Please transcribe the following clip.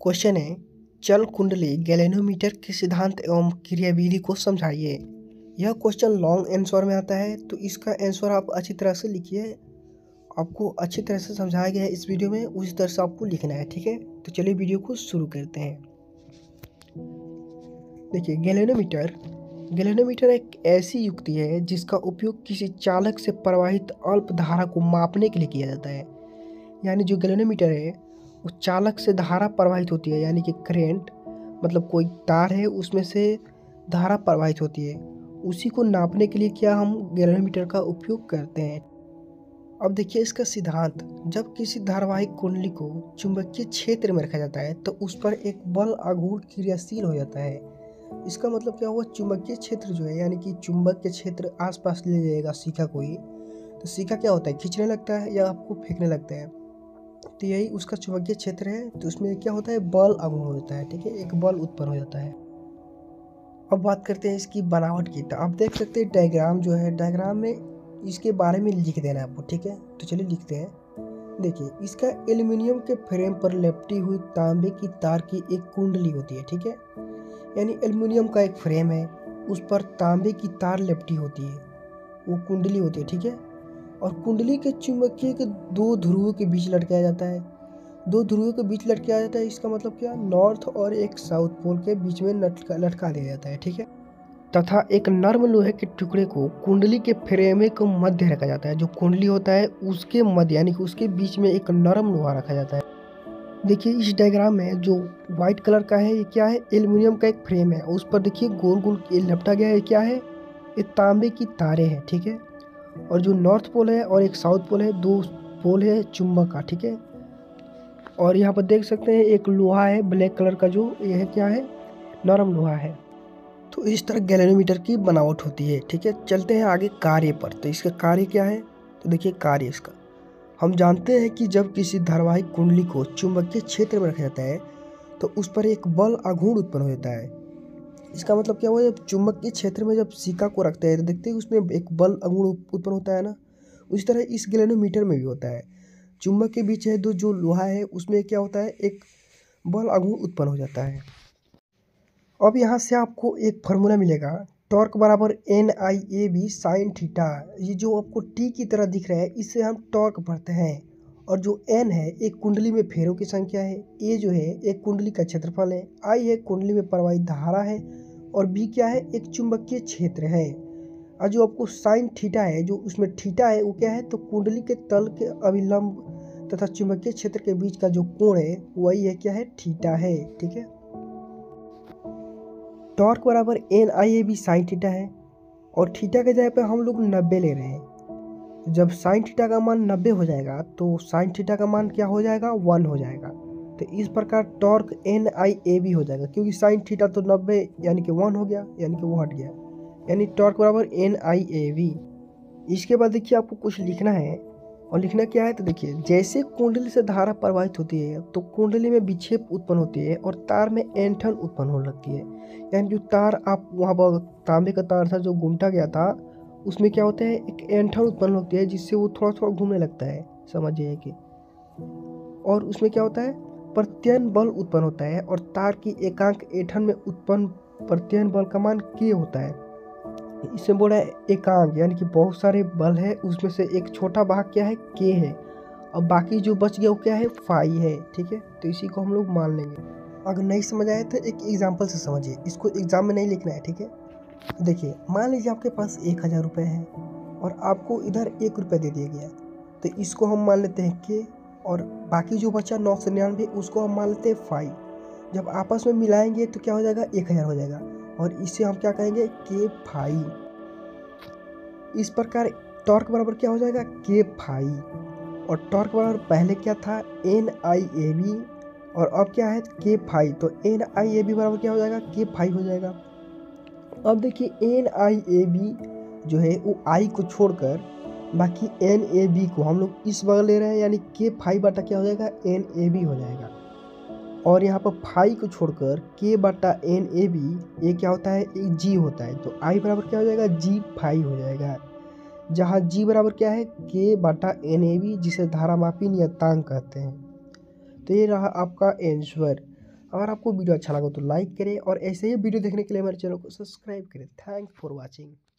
Question है, चल कुंडली गैलेनोमीटर के सिद्धांत एवं क्रियाविधि को समझाइए। यह क्वेश्चन लॉन्ग आंसर में आता है, तो इसका आंसर आप अच्छी तरह से लिखिए। आपको अच्छी तरह से समझाया गया है इस वीडियो में, उसी तरह से आपको लिखना है, ठीक है। तो चलिए वीडियो को शुरू करते हैं। देखिए, गैलेनोमीटर एक ऐसी युक्ति है जिसका उपयोग किसी चालक से प्रवाहित अल्प धारा को मापने के लिए किया जाता है। यानी जो गैलेनोमीटर है उस चालक से धारा प्रवाहित होती है, यानी कि करेंट, मतलब कोई तार है उसमें से धारा प्रवाहित होती है, उसी को नापने के लिए क्या हम गैलेनोमीटर का उपयोग करते हैं। अब देखिए इसका सिद्धांत, जब किसी धारावाहिक कुंडली को चुंबकीय क्षेत्र में रखा जाता है तो उस पर एक बल आघूर्ण क्रियाशील हो जाता है। इसका मतलब क्या हुआ, चुंबकीय क्षेत्र जो है, यानी कि चुंबक के क्षेत्र आसपास ले जाएगा सिक्का कोई, तो सिक्का क्या होता है, खींचने लगता है या आपको फेंकने लगता है। तो यही उसका चुंबकीय क्षेत्र है, तो उसमें क्या होता है, बल आघूर्ण हो जाता है, ठीक है, एक बल उत्पन्न हो जाता है। अब बात करते हैं इसकी बनावट की। तो आप देख सकते हैं डायग्राम जो है, डायग्राम में इसके बारे में लिख देना है आपको, ठीक है। तो चलिए लिखते हैं। देखिए, इसका एल्यूमिनियम के फ्रेम पर लपटी हुई तांबे की तार की एक कुंडली होती है, ठीक है। यानी एल्यूमिनियम का एक फ्रेम है, उस पर तांबे की तार लपटी होती है, वो कुंडली होती है, ठीक है। और कुंडली के चुंबकीय के दो ध्रुवों के बीच लटकाया जाता है। दो ध्रुवों के बीच लटकाया जाता है, इसका मतलब क्या, नॉर्थ और एक साउथ पोल के बीच में लटका दिया जाता है, ठीक है। तथा एक नर्म लोहे के टुकड़े को कुंडली के फ्रेम के मध्य रखा जाता है। जो कुंडली होता है उसके मध्य, यानी कि उसके बीच में एक नरम लोहा रखा जाता है। देखिए इस डायग्राम में जो व्हाइट कलर का है, ये क्या है, एल्यूमिनियम का एक फ्रेम है, उस पर देखिए गोल गोल लपटा गया है, क्या है, ये तांबे की तारे हैं, ठीक है। और जो नॉर्थ पोल है और एक साउथ पोल है, दो पोल है चुंबक का, ठीक है। और यहाँ पर देख सकते हैं एक लोहा है ब्लैक कलर का, जो यह क्या है, नरम लोहा है। तो इस तरह गैलेनोमीटर की बनावट होती है, ठीक है। चलते हैं आगे कार्य पर। तो इसका कार्य क्या है, तो देखिए कार्य इसका, हम जानते हैं कि जब किसी धारावाहिक कुंडली को चुंबकीय क्षेत्र में रखा जाता है तो उस पर एक बल आघूर्ण उत्पन्न हो जाता है। इसका मतलब क्या हुआ, जब चुंबकीय क्षेत्र में जब सिक्का को रखते हैं तो देखते हैं उसमें एक बल आघूर्ण उत्पन्न होता है ना। उसी तरह इस गैलेनोमीटर में भी होता है, चुंबक के बीच है दो जो लोहा है, उसमें क्या होता है, एक बल आघूर्ण उत्पन्न हो जाता है। अब यहाँ से आपको एक फार्मूला मिलेगा, टॉर्क बराबर NIAB साइन थीटा। ये जो आपको टी की तरह दिख रहा है, इससे हम टॉर्क पढ़ते हैं। और जो N है एक कुंडली में फेरों की संख्या है, A जो है एक कुंडली का क्षेत्रफल है, I है कुंडली में प्रवाहित धारा है, और B क्या है, एक चुंबकीय क्षेत्र है। और जो आपको साइन थीटा है, जो उसमें थीटा है वो क्या है, तो कुंडली के तल के अभिलंब तथा चुंबकीय क्षेत्र के बीच का जो कोण है वही है, क्या है, थीटा है, ठीक है। टॉर्क बराबर NIAB साइन थीटा है, और थीटा के जगह पे हम लोग 90 ले रहे हैं। जब साइन थीटा का मान 90 हो जाएगा तो साइन थीटा का मान क्या हो जाएगा, 1 हो जाएगा। तो इस प्रकार टॉर्क NIAB हो जाएगा, क्योंकि साइन थीटा तो 90 यानी कि 1 हो गया, यानी कि वो हट गया, यानी टॉर्क बराबर NIAB। इसके बाद देखिए आपको कुछ लिखना है, और लिखना क्या है, तो देखिए जैसे कुंडली से धारा प्रवाहित होती है तो कुंडली में विक्षेप उत्पन्न होती है और तार में ऐंठन उत्पन्न होने लगती है। यानी जो तार आप वहाँ पर तांबे का तार था जो घूमता गया था, उसमें क्या होता है, एक ऐंठन उत्पन्न होती है जिससे वो थोड़ा थोड़ा घूमने लगता है, समझिए कि। और उसमें क्या होता है, प्रत्ययन बल उत्पन्न होता है, और तार की एकांक ऐंठन में उत्पन्न प्रत्ययन बल का मान K होता है। इसमें बोला है एकांक, यानी कि बहुत सारे बल है, उसमें से एक छोटा भाग क्या है, K है, और बाकी जो बच गया वो क्या है, फाई है, ठीक है। तो इसी को हम लोग मान लेंगे। अगर नहीं समझ आए तो एक एग्जाम्पल से समझिए, इसको एग्जाम में नहीं लिखना है, ठीक है। देखिए मान लीजिए आपके पास 1000 रुपये है और आपको इधर 1 रुपये दे दिया गया, तो इसको हम मान लेते हैं K, और बाकी जो बचा 999 उसको हम मान लेते हैं फाई। जब आपस में मिलाएंगे तो क्या हो जाएगा, 1000 हो जाएगा, और इससे हम क्या कहेंगे, K फाई। इस प्रकार टॉर्क बराबर क्या हो जाएगा, K फाई। और टॉर्क बराबर पहले क्या था, NIAB, और अब क्या है, K फाई। तो NIAB बराबर क्या हो जाएगा, K फाई हो जाएगा। अब देखिए NIAB जो है वो I को छोड़कर बाकी NAB को हम लोग इस बगल ले रहे हैं, यानी K फाई बटा क्या हो जाएगा, NAB हो जाएगा। और यहाँ पर फाई को छोड़कर K बटा NAB, ये क्या होता है, एक G होता है, तो I बराबर क्या हो जाएगा, G फाई हो जाएगा। जहाँ G बराबर क्या है, K बटा NAB, जिसे धारामापी नियतांक कहते हैं। तो ये रहा आपका आंसर। अगर आपको वीडियो अच्छा लगा तो लाइक करें और ऐसे ही वीडियो देखने के लिए हमारे चैनल को सब्सक्राइब करें। Thanks for watching.